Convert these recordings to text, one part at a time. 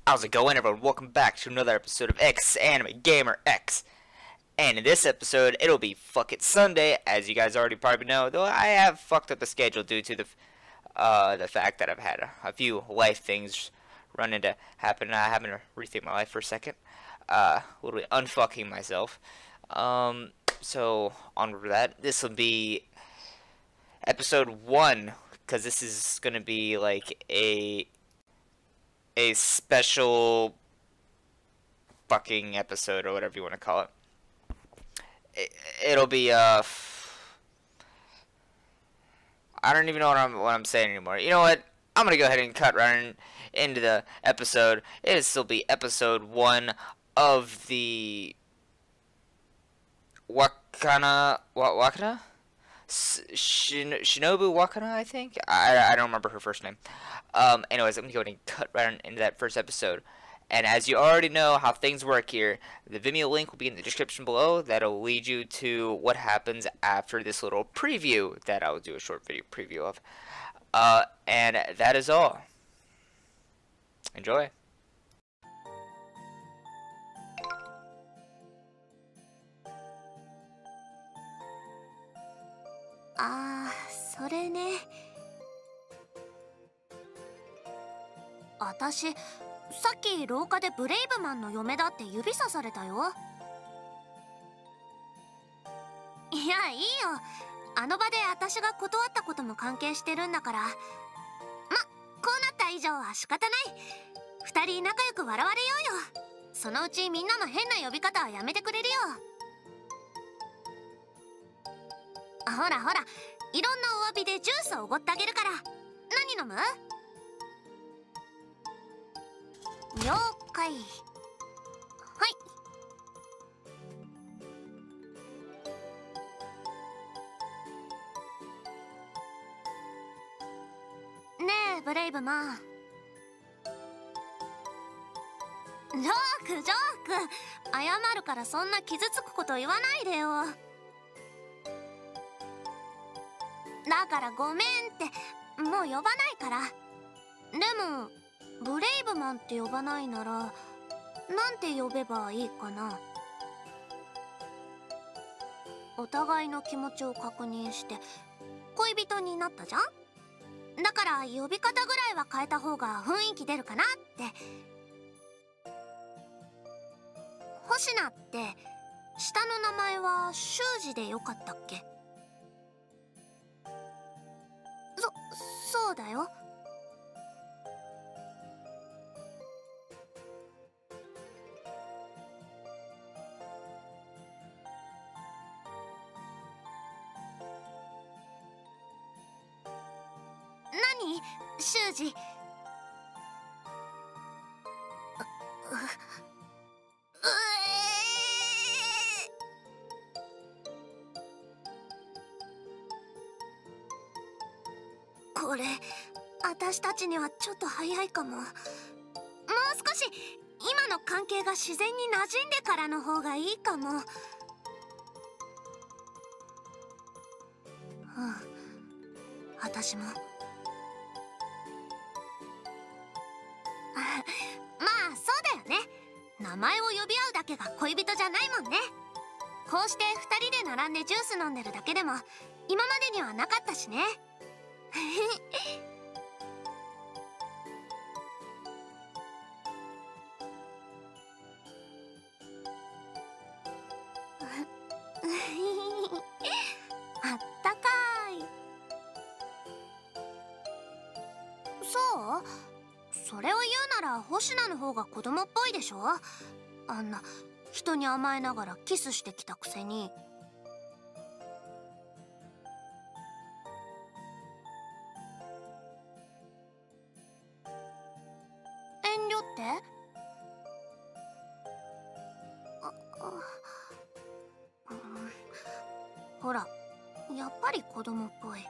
How's it going, everyone? Welcome back to another episode of X Anime Gamer X. And in this episode, it'll be Fuck It Sunday, as you guys already probably know. Though I have fucked up the schedule due to the fact that I've had a few life things run into happen. Having to rethink my life for a second. Literally unfucking myself. So onward with that. This will be episode 1, because this is gonna be like a special fucking episode, or whatever you want to call it. It'll be I don't even know what I'm saying anymore. You know what? I'm gonna go ahead and cut right into the episode. It'll still be episode 1 of the Shinobu Wakana, I think. I don't remember her first name. Anyways, I'm gonna go ahead and cut right into that first episode. And as you already know how things work here, the Vimeo link will be in the description below. That'll lead you to what happens after this little preview that I'll do a short video preview of. And that is all. Enjoy. Ah, それね。私、さっき廊下でブレイブマンの嫁だって指さされたよ。いや、いいよ。あの場で私が断ったことも関係してるんだから。こうなった以上は仕方ない。二人仲良く笑われようよ。そのうちみんなの変な呼び方はやめてくれるよ。ほらほら、いろんなお詫びでジュースをおごってあげるから。何飲む？了解。はい。ねえブレイブマン。ジョークジョーク。謝るからそんな傷つくこと言わないでよ。だからごめんって、もう呼ばないから。でもブレイブマンって呼ばないならなんて呼べばいいかな。お互いの気持ちを確認して恋人になったじゃん。だから呼び方ぐらいは変えた方が雰囲気出るかなって。星名って下の名前は修二でよかったっけ？そうだよ。何？修二。これ私たちにはちょっと早いかも。もう少し今の関係が自然に馴染んでからの方がいいかも。私も。まあそうだよね。名前を呼び合うだけが恋人じゃないもんね。こうして2人で並んでジュース飲んでるだけでも今までにはなかったしね。あったかい。そう？それを言うなら星名の方が子供っぽいでしょ。あんな人に甘えながらキスしてきたくせに。遠慮って？ほら、やっぱり子供っぽい。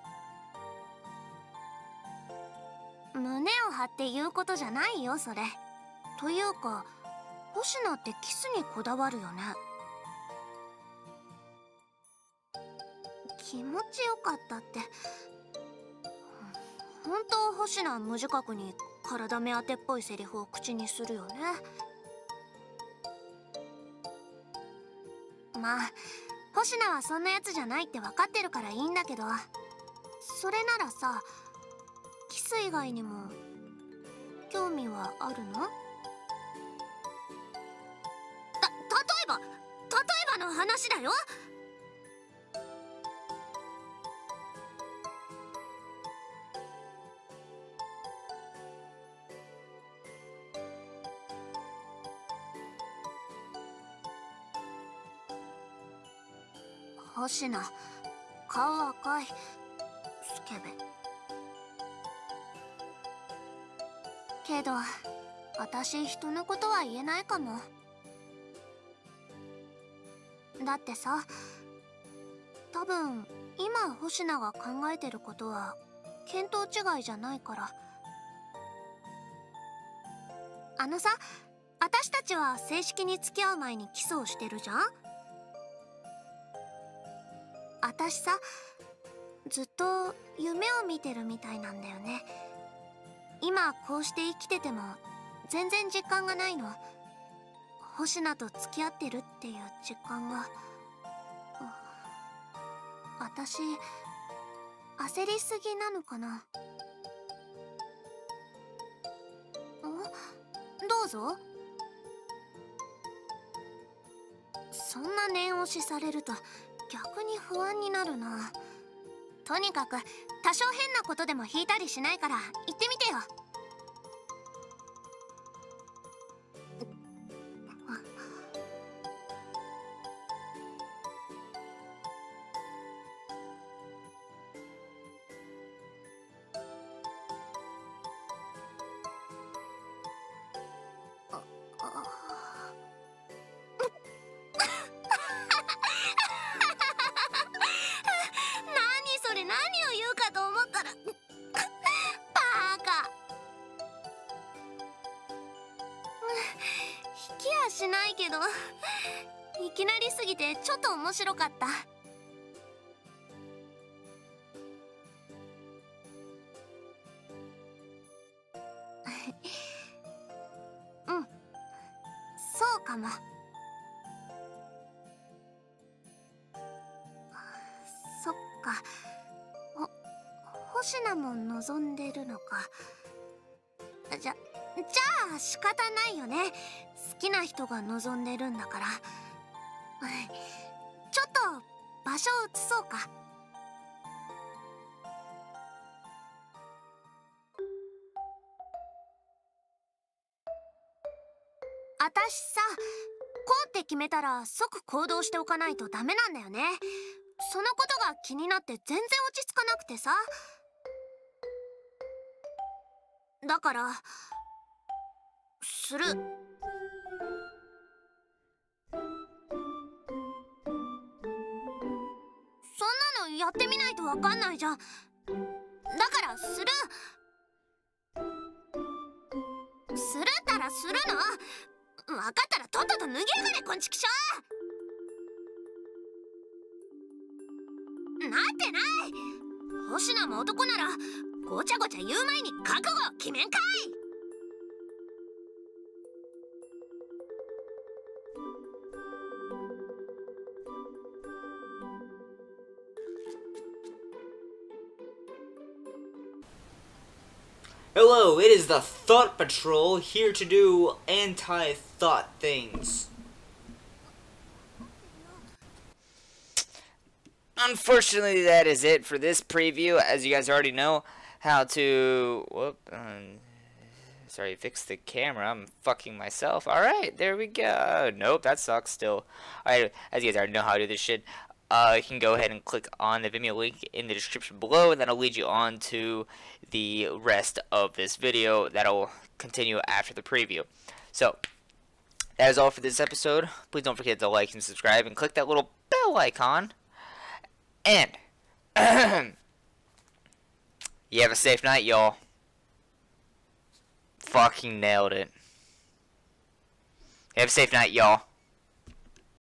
胸を張って言うことじゃないよそれ。というか星名ってキスにこだわるよね。気持ちよかったって本当星名無自覚に体目当てっぽいセリフを口にするよね。まあ星名はそんなやつじゃないって分かってるからいいんだけど、それならさ、キス以外にも興味はあるの？例えばの話だよ。星名、顔赤い、スケベ。けど私人のことは言えないかも。だってさ、多分今星名が考えてることは見当違いじゃないから。あのさ、私たちは正式に付き合う前にキスをしてるじゃん。私さ、ずっと夢を見てるみたいなんだよね。今こうして生きてても全然実感がないの。星名と付き合ってるっていう実感が。私焦りすぎなのかな。どうぞ。そんな念押しされると逆に不安になるな。とにかく多少変なことでも引いたりしないから言ってみてよ。何を言うかと思ったらバカ。引きやしないけど、いきなりすぎてちょっと面白かった。うん、そうかも。そっか、星名も望んでるのか。じゃあ仕方ないよね。好きな人が望んでるんだから。ちょっと場所を移そうか。私さ、こうって決めたら即行動しておかないとダメなんだよね。そのことが気になって全然落ち着かなくてさ。だからする。そんなのやってみないとわかんないじゃん。だからするったらするの。分かったらとっとと脱ぎやがれ、こんちきしょ。なってない。星名も男ならごちゃごちゃ言う前に覚悟を決めんかい。 Hello, it is the Thought Patrol, here to do anti-thought things. Unfortunately, that is it for this preview. As you guys already know, how to... sorry, fix the camera. I'm fucking myself. Alright, there we go. Nope, that sucks still. Alright, as you guys already know how to do this shit, you can go ahead and click on the Vimeo link in the description below, and that'll lead you on to the rest of this video that'll continue after the preview. So, that is all for this episode. Please don't forget to like and subscribe and click that little bell icon. And, you have a safe night, y'all. Fucking nailed it. You have a safe night, y'all.